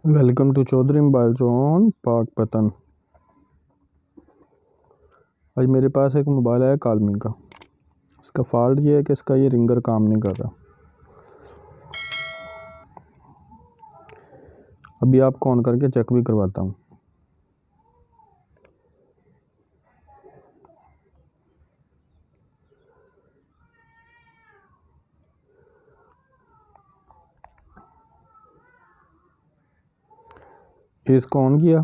Welcome to Chaudhary mobile zone Pakpattan. आज मेरे पास एक मोबाइल आया कालमी का। इसका फॉल्ट ये है कि इसका ये रिंगर काम नहीं कर रहा। अभी आपको ऑन करके चेक भी करवाता हूँ। इसको ऑन किया।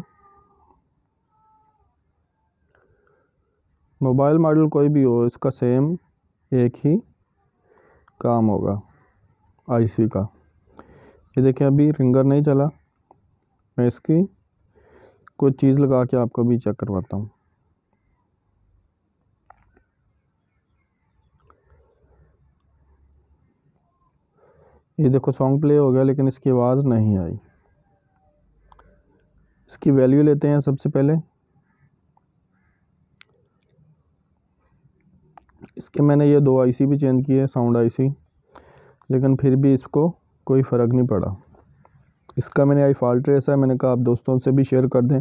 मोबाइल मॉडल कोई भी हो, इसका सेम एक ही काम होगा आईसी का। ये देखिए अभी रिंगर नहीं चला। मैं इसकी कोई चीज़ लगा के आपको भी चेक करवाता हूँ। ये देखो सॉन्ग प्ले हो गया लेकिन इसकी आवाज़ नहीं आई। इसकी वैल्यू लेते हैं सबसे पहले। इसके मैंने ये 2 आईसी भी चेंज किए, साउंड आईसी, लेकिन फिर भी इसको कोई फ़र्क नहीं पड़ा। इसका मैंने आई फॉल्ट ट्रेस है, मैंने कहा आप दोस्तों से भी शेयर कर दें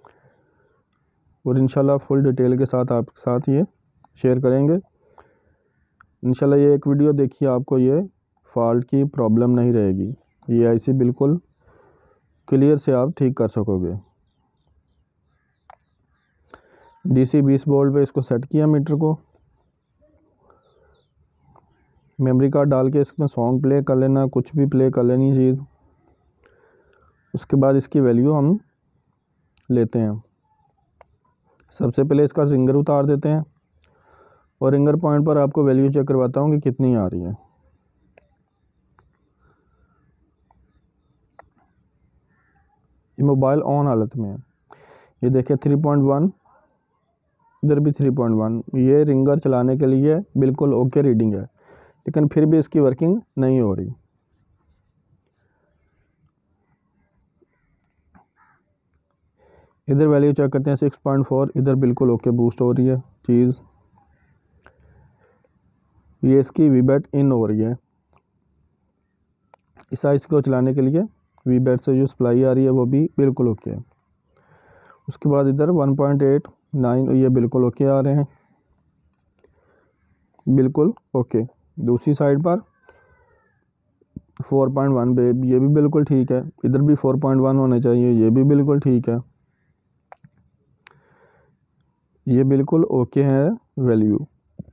और इंशाल्लाह फुल डिटेल के साथ आपके साथ ये शेयर करेंगे। इंशाल्लाह ये एक वीडियो देखिए, आपको ये फॉल्ट की प्रॉब्लम नहीं रहेगी। ये आईसी बिल्कुल क्लियर से आप ठीक कर सकोगे। DC 20 वोल्ट पे इसको सेट किया मीटर को। मेमोरी कार्ड डाल के इसमें सॉन्ग प्ले कर लेना, कुछ भी प्ले कर लेनी चीज़। उसके बाद इसकी वैल्यू हम लेते हैं। सबसे पहले इसका रिंगर उतार देते हैं और रिंगर पॉइंट पर आपको वैल्यू चेक करवाता हूँ कि कितनी आ रही है। ये मोबाइल ऑन हालत में है। ये देखिए 3.1, इधर भी 3.1। ये रिंगर चलाने के लिए बिल्कुल ओके रीडिंग है, लेकिन फिर भी इसकी वर्किंग नहीं हो रही। इधर वैल्यू चेक करते हैं 6.4, इधर बिल्कुल ओके बूस्ट हो रही है चीज़। ये इसकी वीबैट इन हो रही है। इस आईसी को चलाने के लिए वीबैट से जो सप्लाई आ रही है वो भी बिल्कुल ओके है। उसके बाद इधर 1.89 ये बिल्कुल ओके आ रहे हैं, बिल्कुल ओके। दूसरी साइड पर 4.1 पे ये भी बिल्कुल ठीक है। इधर भी 4.1 होने चाहिए, ये भी बिल्कुल ठीक है। ये बिल्कुल ओके है वैल्यू।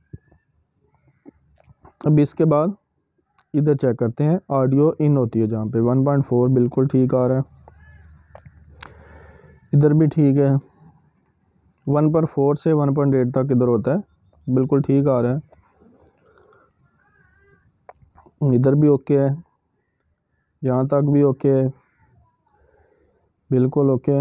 अब इसके बाद इधर चेक करते हैं ऑडियो इन होती है जहाँ पे 1.4 बिल्कुल ठीक आ रहा है। इधर भी ठीक है। 1.4 से 1.8 तक इधर होता है, बिल्कुल ठीक आ रहा है। इधर भी ओके है, यहाँ तक भी ओके है, बिल्कुल ओके।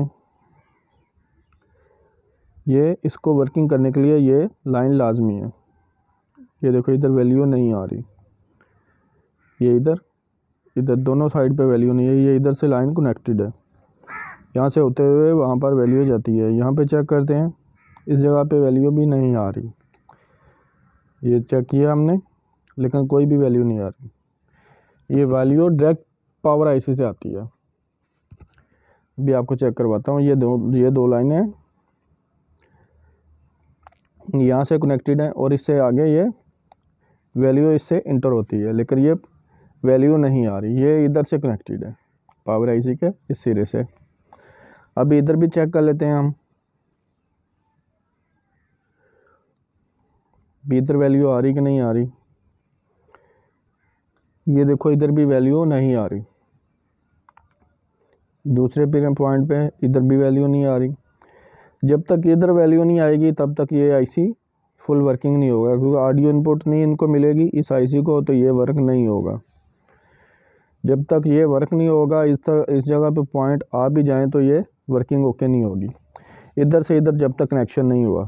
ये इसको वर्किंग करने के लिए ये लाइन लाजमी है। ये देखो इधर वैल्यू नहीं आ रही, ये इधर दोनों साइड पे वैल्यू नहीं है। ये इधर से लाइन कनेक्टेड है, यहाँ से होते हुए वहाँ पर वैल्यू जाती है। यहाँ पे चेक करते हैं, इस जगह पे वैल्यू भी नहीं आ रही। ये चेक किया हमने लेकिन कोई भी वैल्यू नहीं आ रही। ये वैल्यू डायरेक्ट पावर आईसी से आती है। अभी आपको चेक करवाता हूँ। ये दो लाइनें यहाँ से कनेक्टेड है और इससे आगे ये वैल्यू इससे इंटर होती है, लेकिन ये वैल्यू नहीं आ रही। ये इधर से कनेक्टेड है पावर आईसी के इस सिरे से। अभी इधर भी चेक कर लेते हैं हम, भी इधर वैल्यू आ रही कि नहीं आ रही। ये देखो इधर भी वैल्यू नहीं आ रही। दूसरे पॉइंट पे इधर भी वैल्यू नहीं आ रही। जब तक इधर वैल्यू नहीं आएगी तब तक ये आईसी फुल वर्किंग नहीं होगा, क्योंकि ऑडियो इनपुट नहीं इनको मिलेगी इस आईसी को, तो ये वर्क नहीं होगा। जब तक ये वर्क नहीं होगा, इस जगह पे पॉइंट आ भी जाएं तो ये वर्किंग ओके नहीं होगी। इधर से इधर जब तक कनेक्शन नहीं हुआ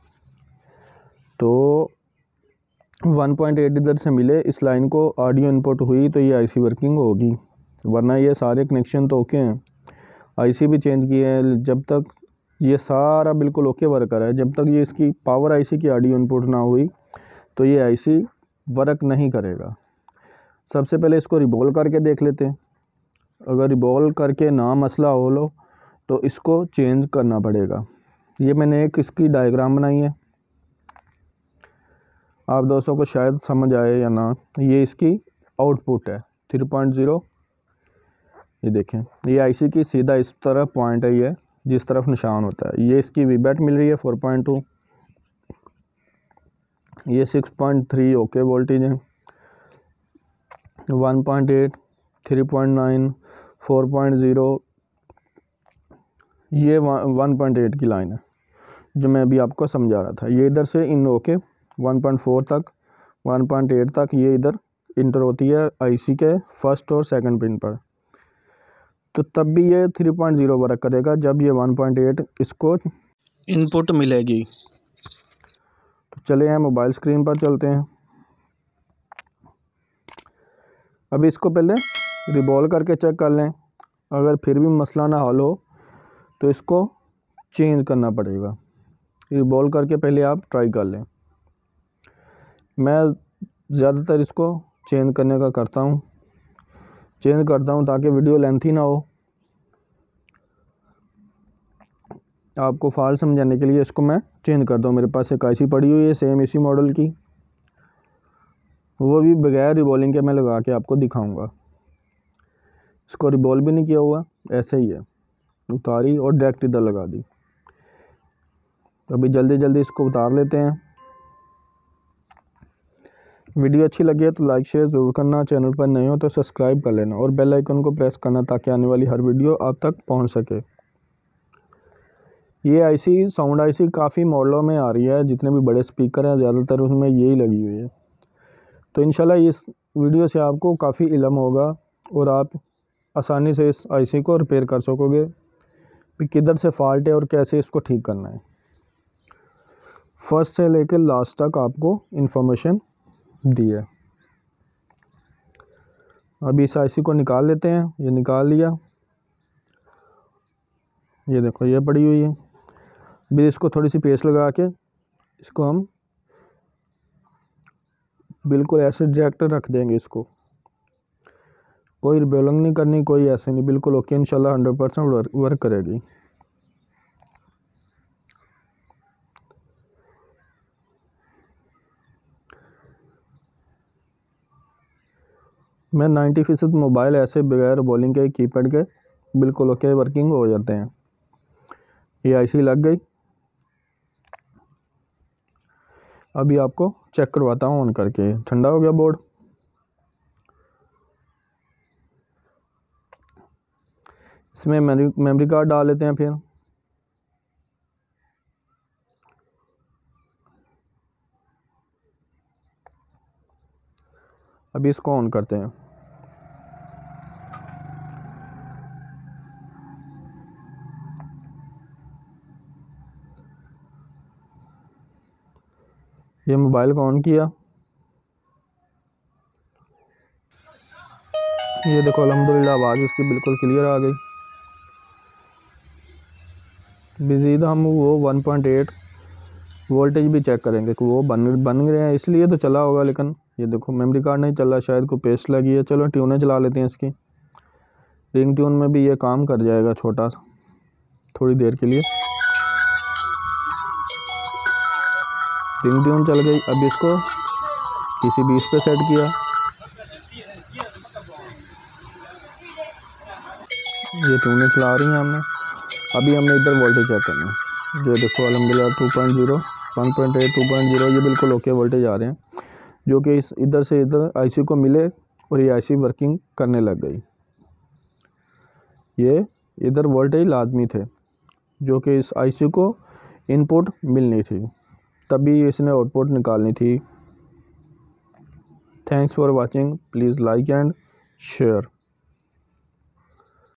तो 1.8 इधर से मिले, इस लाइन को ऑडियो इनपुट हुई तो ये आईसी वर्किंग होगी, वरना ये सारे कनेक्शन तो ओके हैं। आईसी भी चेंज किए हैं, जब तक ये सारा बिल्कुल ओके वर्क कर रहा है, जब तक ये इसकी पावर आईसी की ऑडियो इनपुट ना हुई तो ये आईसी वर्क नहीं करेगा। सबसे पहले इसको रिबॉल करके देख लेते हैं। अगर रिवॉल्व करके ना मसला हो लो तो इसको चेंज करना पड़ेगा। ये मैंने एक इसकी डायग्राम बनाई है, आप दोस्तों को शायद समझ आए या ना। ये इसकी आउटपुट है 3.0। ये देखें, ये आईसी की सीधा इस तरफ पॉइंट है, ये जिस तरफ निशान होता है। ये इसकी वीबैट मिल रही है 4.2, ये 6.3 ओके वोल्टेज है, 1.8, 3.9, 4.0, ये 1.8 की लाइन है जो मैं अभी आपको समझा रहा था। ये इधर से इन ओके 1.4 तक 1.8 तक ये इधर इंटर होती है आईसी के फर्स्ट और सेकंड पिन पर। तो तब भी ये 3.0 वर्क करेगा जब ये 1.8 इसको इनपुट मिलेगी। तो चले हैं मोबाइल स्क्रीन पर चलते हैं। अभी इसको पहले रिवॉल्व करके चेक कर लें, अगर फिर भी मसला ना हल हो तो इसको चेंज करना पड़ेगा। रिवॉल्व करके पहले आप ट्राई कर लें। मैं ज़्यादातर इसको चेंज करने का करता हूँ ताकि वीडियो लेंथी ना हो। आपको फॉल्ट समझाने के लिए इसको मैं चेंज करता हूँ। मेरे पास एक आईसी पड़ी हुई है सेम इसी मॉडल की, वो भी बगैर रिवॉल्विंग के मैं लगा के आपको दिखाऊंगा। इसको रिवॉल्व भी नहीं किया हुआ, ऐसे ही है, उतारी और डायरेक्ट इधर लगा दी। तो अभी जल्दी जल्दी इसको उतार लेते हैं। वीडियो अच्छी लगी है तो लाइक शेयर ज़रूर करना, चैनल पर नए हो तो सब्सक्राइब कर लेना और बेल आइकन को प्रेस करना ताकि आने वाली हर वीडियो आप तक पहुंच सके। ये आईसी साउंड आईसी काफ़ी मॉडलों में आ रही है, जितने भी बड़े स्पीकर हैं ज़्यादातर उसमें यही लगी हुई है। तो इंशाल्लाह इस वीडियो से आपको काफ़ी इल्म होगा और आप आसानी से इस आईसी को रिपेयर कर सकोगे कि किधर से फॉल्ट है और कैसे इसको ठीक करना है। फर्स्ट से लेकर लास्ट तक आपको इन्फॉर्मेशन दी है। अभी इस आईसी को निकाल लेते हैं। ये निकाल लिया, ये देखो ये पड़ी हुई है। अभी इसको थोड़ी सी पेस्ट लगा के इसको हम बिल्कुल ऐसे डायरेक्ट रख देंगे। इसको कोई रिबेलिंग नहीं करनी, कोई ऐसे नहीं, बिल्कुल ओके। इंशाल्लाह 100% वर्क करेगी। मैं 90% मोबाइल ऐसे बगैर बॉलिंग के कीपैड के बिल्कुल ओके वर्किंग हो जाते हैं। ये आईसी लग गई। अभी आपको चेक करवाता हूँ ऑन करके। ठंडा हो गया बोर्ड। इसमें मेमोरी कार्ड डाल लेते हैं। फिर अभी इसको ऑन करते हैं। ये मोबाइल को ऑन किया, ये देखो अल्हम्दुलिल्लाह आवाज़ इसकी बिल्कुल क्लियर आ गई। मज़ीद हम वो 1.8 वोल्टेज भी चेक करेंगे कि वो बन गए हैं, इसलिए तो चला होगा। लेकिन ये देखो मेमोरी कार्ड नहीं चल रहा, शायद कोई पेस्ट लगी है। चलो ट्यूनें चला लेते हैं इसकी। रिंग ट्यून में भी ये काम कर जाएगा छोटा सा, थोड़ी देर के लिए। रिंग ट्यून चल गई। अब इसको किसी भी पे सेट किया, ये ट्यूनें चला रही हैं हमने। अभी हमने इधर वोल्टेज चेक करना है। ये देखो अल्हम्दुलिल्लाह 2.0, 1.8, 2.0 ये बिल्कुल ओके वोल्टेज आ रहे हैं, जो कि इस इधर से इधर आईसी को मिले और ये आईसी वर्किंग करने लग गई। ये इधर वोल्टेज लाजमी थे जो कि इस आईसी को इनपुट मिलनी थी, तभी इसने आउटपुट निकालनी थी। Thanks for watching, please like and share.